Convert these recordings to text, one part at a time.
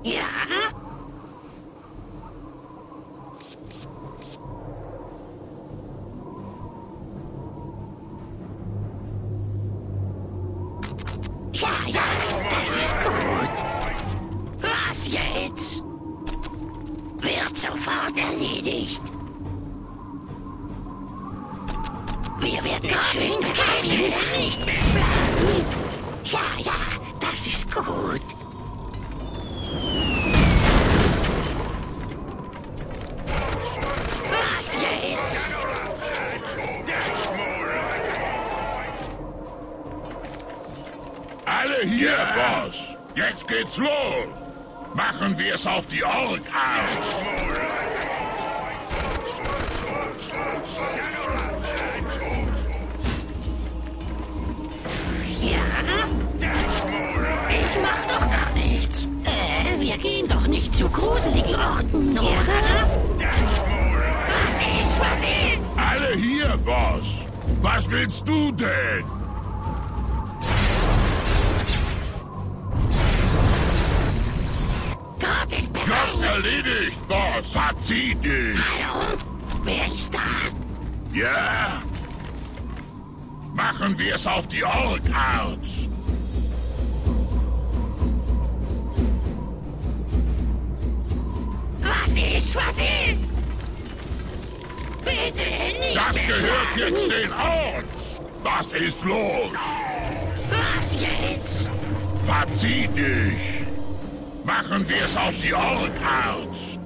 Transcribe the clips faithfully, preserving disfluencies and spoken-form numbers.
Ja? Ja, ja, das ist gut. Was jetzt? Wird sofort erledigt. Wir werden es schön befehlen, nicht beschlagen. Ja, ja, das ist gut. Was jetzt? Alle hier, yeah. Boss. Jetzt geht's los. Machen wir es auf die Ork aus. Ich mach doch gar nichts. Äh, wir gehen doch nicht zu gruseligen Orten, oder? Was ist, was ist? Alle hier, Boss. Was willst du denn? Gott ist bereit. Job erledigt, Boss. Verzieh dich. Hallo? Wer ist da? Ja? Machen wir es auf die Ork aus. Was ist, was ist? Bitte nicht Das gehört beschlagen. jetzt den Orks. Was ist los? Was jetzt? Verzieh dich. Machen wir es auf die Ork aus.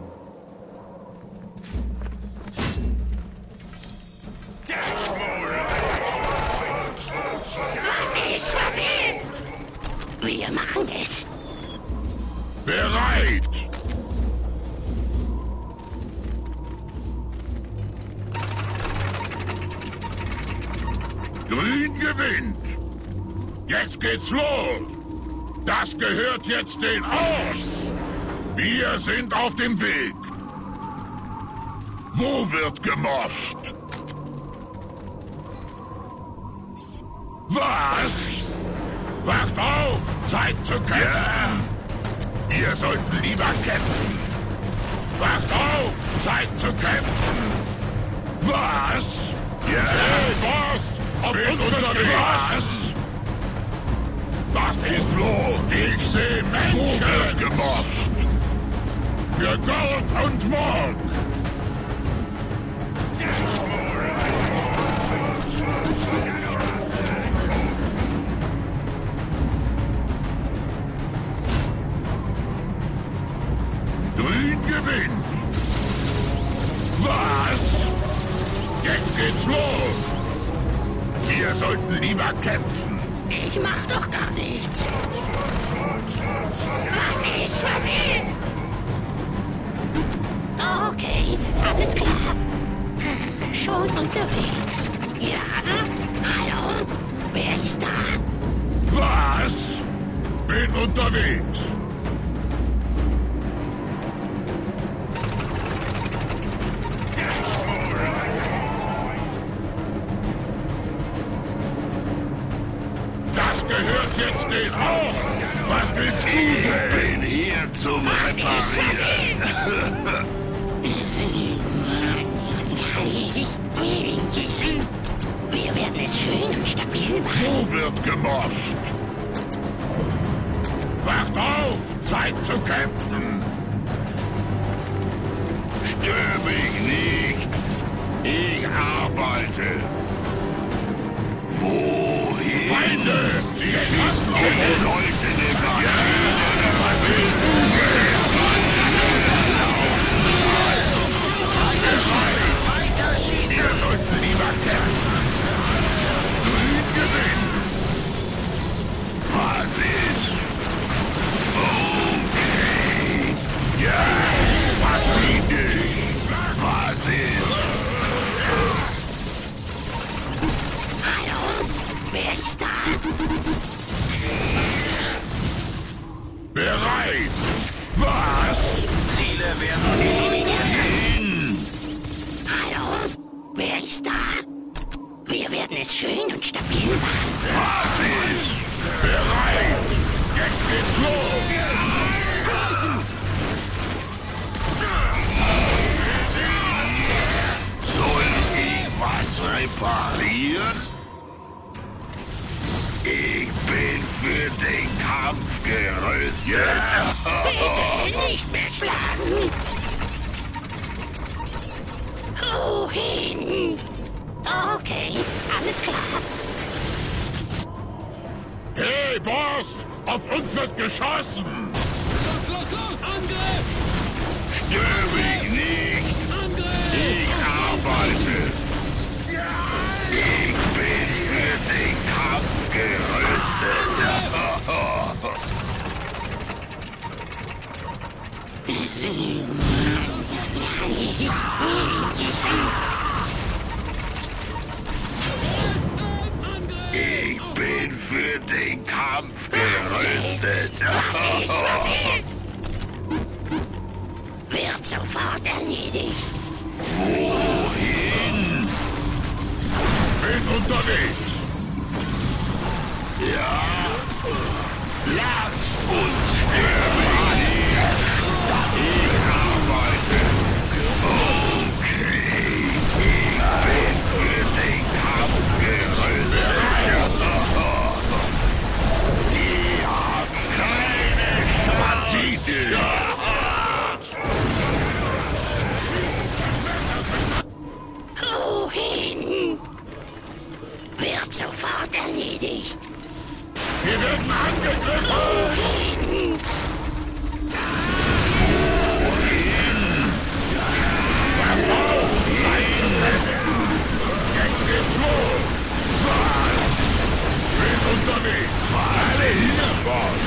Was ist, was ist? Wir machen es. Bereit. Grün gewinnt. Jetzt geht's los. Das gehört jetzt den Orks. Wir sind auf dem Weg. Wo wird gemoscht? Was? Wacht auf! Zeit zu kämpfen! Ja. Wir sollten lieber kämpfen. Wacht auf! Zeit zu kämpfen! Was? Ja! Hey, Boss! Auf uns unterwegs! Was? Was ist los? Ich sehe Menschen! Wo wird gemobbt? Für Gold und Morg! Grün gewinnt! Was? Jetzt geht's los! Wir sollten lieber kämpfen! Ich mach doch gar nichts. Was ist, was ist? Okay, alles klar. Schon unterwegs. Ja? Hallo? Wer ist da? Was? Bin unterwegs! Das gehört jetzt den Orks! Was willst du denn? Ich bin hier zum Reparieren. Wir werden es schön und stabil machen. Wo wird gemoscht? Wacht auf! Zeit zu kämpfen! Stör mich nicht. Ich arbeite. Wohin? Feinde! Sie schießen auf Wir uns! sollten den Maschinen. Was willst du denn? Bereit! Wir sollten lieber kämpfen! Grün gewinnt! Was ist? Okay. Ja! Verzieh dich! Was ist? Hallo? Wer ist da? Bereit! Was? Ziele werden eliminiert. Hallo? Wer ist da? Wir werden es schön und stabil machen. Was ist? Bereit! Jetzt geht's los! Soll ich was reparieren? Ich bin für den Kampf gerüstet. Bitte nicht mehr schlagen. Wohin? Okay, alles klar. Hey, Boss! Auf uns wird geschossen! Los, los, los! Angriff! Stör mich nicht. Angriff! Ich arbeite. Ich bin für den Kampf gerüstet. Ich bin für den Kampf gerüstet. Was ist, was ist? Wird sofort erledigt. Wohin? Bin unterwegs! Ja. Lass uns sterben. Ich arbeite. Okay. Ich bin für den Kampf gerüstet. Die haben keine Chance. Wohin? Wird sofort erledigt. Wir werden angegriffen! Wohin? Zeit zu rennen! Jetzt geht's los! Bin unterwegs! Alle hier, Boss!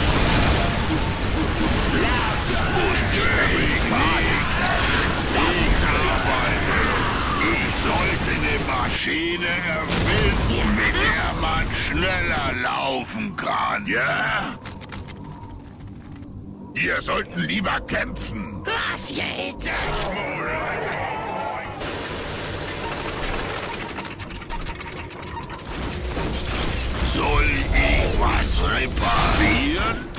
Lass uns sterben. Ich arbeite. Ich sollte eine Maschine erfinden, mit der man schneller laufen kann. Ja? Wir sollten lieber kämpfen! Was jetzt? Soll ich was reparieren?